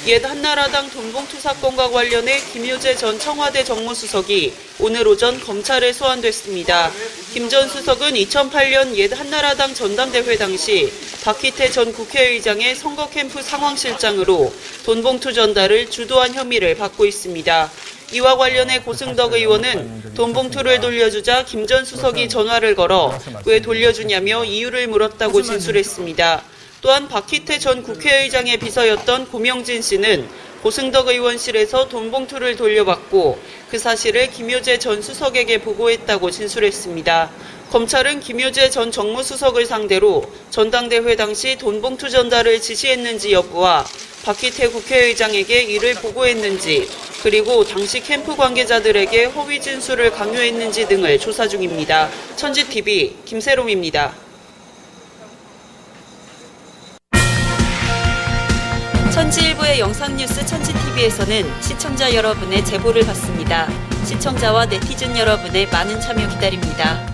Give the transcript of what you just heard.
옛 한나라당 돈봉투 사건과 관련해 김효재 전 청와대 정무수석이 오늘 오전 검찰에 소환됐습니다. 김 전 수석은 2008년 옛 한나라당 전당대회 당시 박희태 전 국회의장의 선거 캠프 상황실장으로 돈봉투 전달을 주도한 혐의를 받고 있습니다. 이와 관련해 고승덕 의원은 돈봉투를 돌려주자 김 전 수석이 전화를 걸어 왜 돌려주냐며 이유를 물었다고 진술했습니다. 또한 박희태 전 국회의장의 비서였던 고명진 씨는 고승덕 의원실에서 돈봉투를 돌려받고 그 사실을 김효재 전 수석에게 보고했다고 진술했습니다. 검찰은 김효재 전 정무수석을 상대로 전당대회 당시 돈봉투 전달을 지시했는지 여부와 박희태 국회의장에게 이를 보고했는지, 그리고 당시 캠프 관계자들에게 허위 진술을 강요했는지 등을 조사 중입니다. 천지TV 김세롬입니다. 천지일보의 영상뉴스 천지TV에서는 시청자 여러분의 제보를 받습니다. 시청자와 네티즌 여러분의 많은 참여 기다립니다.